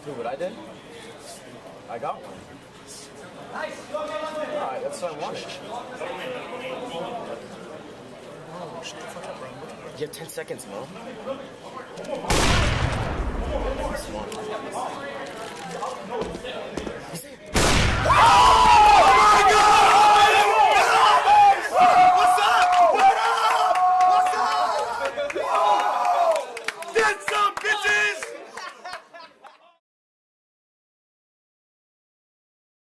Do what I did? I got one. Alright, that's what I wanted. Oh, shut the fuck up, bro. You have 10 seconds, Mo. Come on.